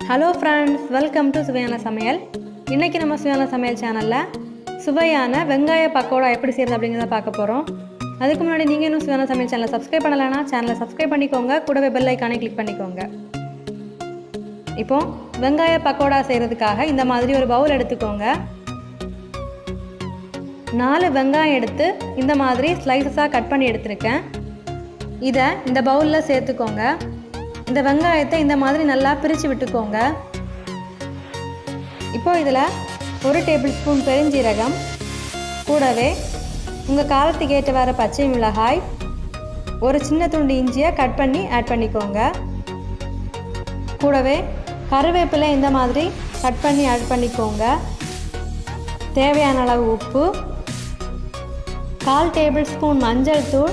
Hello friends, welcome to சுவையான சமையல். இன்றைக்கி நம்ம சுவையான சமையல் சேனலில் சுவையான வெங்காய பக்கோடா எப்படி செய்கிறது அப்படிங்கிறத பார்க்க போகிறோம். அதுக்கு முன்னாடி நீங்கள் இன்னும் சுவையான சமையல் சேனலை சப்ஸ்கிரைப் பண்ணலைன்னா சேனலை சப்ஸ்கிரைப் பண்ணிக்கோங்க, கூடவே பெல் ஐக்கானை கிளிக் பண்ணிக்கோங்க. இப்போது வெங்காய பக்கோடா செய்கிறதுக்காக இந்த மாதிரி ஒரு பவுல் எடுத்துக்கோங்க. 4 வெங்காயம் எடுத்து இந்த மாதிரி ஸ்லைசஸாக கட் பண்ணி எடுத்துருக்கேன். இதை இந்த பவுலில் சேர்த்துக்கோங்க. இந்த வெங்காயத்தை இந்த மாதிரி நல்லா பிரித்து விட்டுக்கோங்க. இப்போ இதில் 1 டேபிள் ஸ்பூன் பெருஞ்சீரகம், கூடவே உங்கள் காரத்துக்கு ஏற்றவாறு பச்சை மிளகாய், ஒரு சின்ன துண்டு இஞ்சியை கட் பண்ணி ஆட் பண்ணிக்கோங்க. கூடவே கருவேப்பிலை இந்த மாதிரி கட் பண்ணி ஆட் பண்ணிக்கோங்க. தேவையான அளவு உப்பு, 1/4 டேபிள் ஸ்பூன் மஞ்சள் தூள்,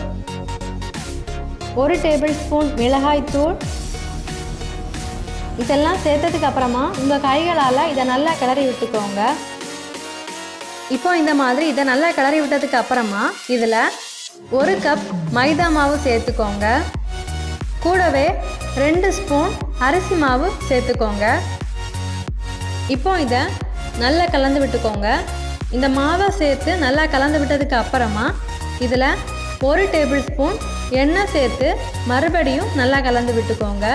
1 டேபிள் ஸ்பூன் மிளகாய் தூள். இதெல்லாம் சேர்த்ததுக்கு அப்புறமா உங்கள் கைகளால் இதை நல்லா கிளறி விட்டுக்கோங்க. இப்போ இந்த மாதிரி இதை நல்லா கிளறி விட்டதுக்கு அப்புறமா இதில் 1 கப் மைதா மாவு சேர்த்துக்கோங்க. கூடவே 2 ஸ்பூன் அரிசி மாவு சேர்த்துக்கோங்க. இப்போ இதை நல்லா கலந்து விட்டுக்கோங்க. இந்த மாவை சேர்த்து நல்லா கலந்து விட்டதுக்கு அப்புறமா இதில் 1 டேபிள் ஸ்பூன் எண்ணெய் சேர்த்து மறுபடியும் நல்லா கலந்து விட்டுக்கோங்க.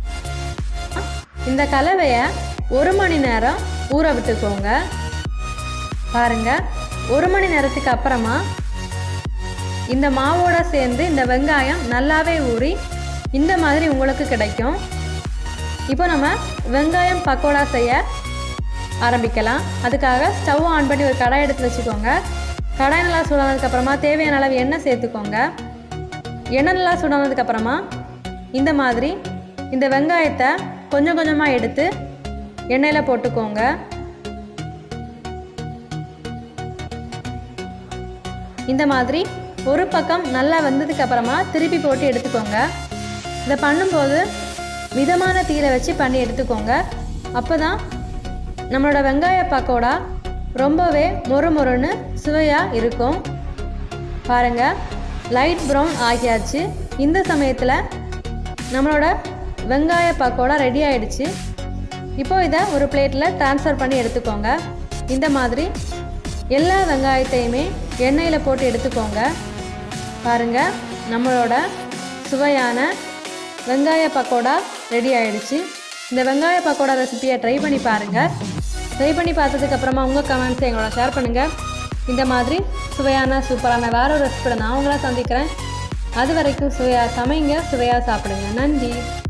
இந்த கலவையை 1 மணி நேரம் ஊற விட்டுக்கோங்க. பாருங்கள், 1 மணி நேரத்துக்கு அப்புறமா இந்த மாவோட சேர்ந்து இந்த வெங்காயம் நல்லாவே ஊறி இந்த மாதிரி உங்களுக்கு கிடைக்கும். இப்போ நம்ம வெங்காயம் பக்கோடா செய்ய ஆரம்பிக்கலாம். அதுக்காக ஸ்டவ் ஆன் பண்ணி ஒரு கடாய் எடுத்து வச்சுக்கோங்க. கடாய் நல்லா சூடானதுக்கப்புறமா தேவையான அளவு எண்ணெய் சேர்த்துக்கோங்க. எண்ணெய் நல்லா சூடானதுக்கப்புறமா இந்த மாதிரி இந்த வெங்காயத்தை கொஞ்சம் கொஞ்சமாக எடுத்து எண்ணெயில் போட்டுக்கோங்க. இந்த மாதிரி ஒரு பக்கம் நல்லா வெந்ததுக்கு அப்புறமா திருப்பி போட்டு எடுத்துக்கோங்க. இதை பண்ணும்போது மிதமான தீயில வச்சு பண்ணி எடுத்துக்கோங்க. அப்போ தான் நம்மளோட வெங்காய பக்கோடா ரொம்பவே மொறுமொறுன்னு சுவையாக இருக்கும். பாருங்கள், லைட் ப்ரௌன் ஆகியாச்சு. இந்த சமயத்தில் நம்மளோட வெங்காய பக்கோடா ரெடி ஆகிடுச்சு. இப்போ இதை ஒரு பிளேட்டில் ட்ரான்ஸ்ஃபர் பண்ணி எடுத்துக்கோங்க. இந்த மாதிரி எல்லா வெங்காயத்தையுமே எண்ணெயில் போட்டு எடுத்துக்கோங்க. பாருங்கள், நம்மளோட சுவையான வெங்காய பக்கோடா ரெடி ஆகிடுச்சு. இந்த வெங்காய பக்கோடா ரெசிபியை ட்ரை பண்ணி பாருங்கள். ட்ரை பண்ணி பார்த்ததுக்கப்புறமா உங்கள் கமெண்ட்ஸை எங்களோட ஷேர் பண்ணுங்கள். இந்த மாதிரி சுவையான சூப்பரான வேற ஒரு ரெசிபியோட நான் உங்களை சந்திக்கிறேன். அது வரைக்கும் சுவையாக சமைங்க, சுவையாக சாப்பிடுங்க. நன்றி.